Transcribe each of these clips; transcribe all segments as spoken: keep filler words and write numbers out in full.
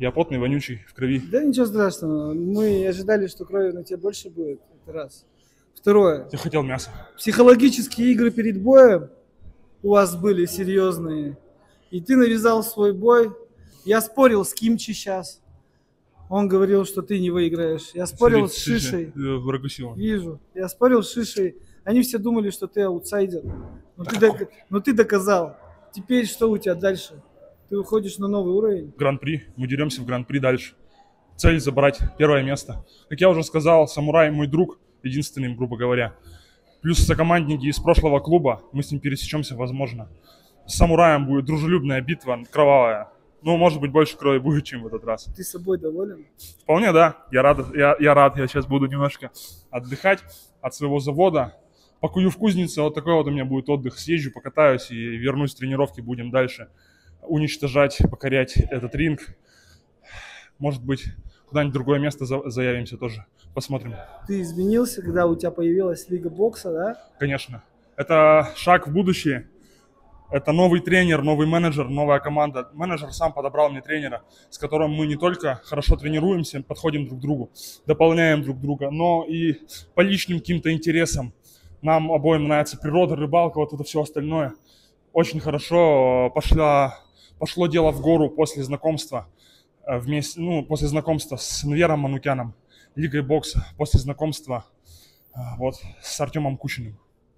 Я потный, вонючий, в крови. Да ничего страшного. Мы ожидали, что крови на тебе больше будет. Это раз. Второе. Я хотел мяса. Психологические игры перед боем у вас были серьезные. И ты навязал свой бой. Я спорил с Кимчи сейчас. Он говорил, что ты не выиграешь. Я спорил с Шишей. Вижу. Я спорил с Шишей. Они все думали, что ты аутсайдер. Но, ты, док... Но ты доказал. Теперь что у тебя дальше? Ты выходишь на новый уровень. Гран-при. Мы деремся в Гран-при дальше. Цель забрать первое место. Как я уже сказал, Самурай мой друг. Единственный, грубо говоря. Плюс сокомандники из прошлого клуба. Мы с ним пересечемся, возможно. С Самураем будет дружелюбная битва, кровавая. Ну, может быть, больше крови будет, чем в этот раз. Ты собой доволен? Вполне, да. Я рад, я, я рад. Я сейчас буду немножко отдыхать от своего завода. Покую в кузнице. Вот такой вот у меня будет отдых. Съезжу, покатаюсь и вернусь с тренировки. Будем дальше уничтожать, покорять этот ринг. Может быть, куда-нибудь другое место заявимся тоже. Посмотрим. Ты изменился, когда у тебя появилась Лига бокса, да? Конечно. Это шаг в будущее. Это новый тренер, новый менеджер, новая команда. Менеджер сам подобрал мне тренера, с которым мы не только хорошо тренируемся, подходим друг к другу, дополняем друг друга, но и по личным каким-то интересам. Нам обоим нравится природа, рыбалка, вот это все остальное. Очень хорошо пошло, пошло дело в гору после знакомства, вместе, ну, после знакомства с Нвером Манукяном, Лигой бокса, после знакомства вот, с Артемом Кучиным.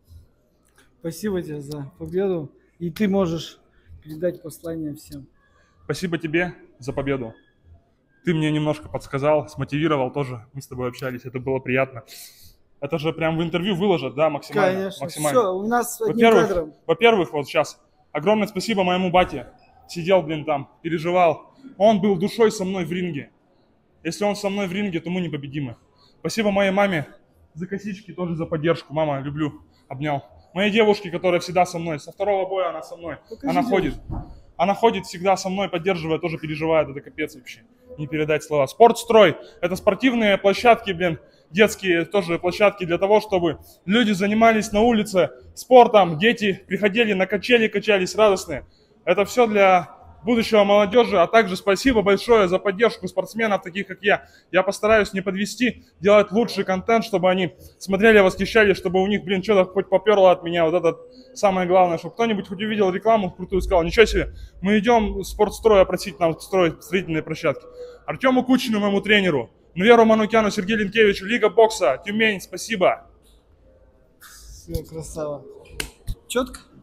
Спасибо тебе за победу. И ты можешь передать послание всем. Спасибо тебе за победу. Ты мне немножко подсказал, смотивировал тоже. Мы с тобой общались, это было приятно. Это же прям в интервью выложат, да, максимально? Конечно. Максимально. Все, у нас одним во-первых, кадром. Во-первых, вот сейчас огромное спасибо моему бате. Сидел, блин, там, переживал. Он был душой со мной в ринге. Если он со мной в ринге, то мы непобедимы. Спасибо моей маме за косички, тоже за поддержку. Мама, люблю, обнял. Моей девушке, которая всегда со мной, со второго боя она со мной, Покажи она девушку. ходит, она ходит всегда со мной, поддерживает, тоже переживает, это капец вообще, не передать слова. Спортстрой, это спортивные площадки, блин, детские тоже площадки для того, чтобы люди занимались на улице спортом, дети приходили на качели, качались радостные. Это все для будущего молодежи, а также спасибо большое за поддержку спортсменов, таких как я. Я постараюсь не подвести, делать лучший контент, чтобы они смотрели, восхищались, чтобы у них, блин, что-то хоть поперло от меня. Вот это самое главное, чтобы кто-нибудь хоть увидел рекламу крутую и сказал: ничего себе, мы идем спортстроя просить нам строить строительные площадки. Артему Кучину, моему тренеру, Нверу Манукяну, Сергею Линкевичу, Лига бокса, Тюмень, спасибо. Все, красава. Четко?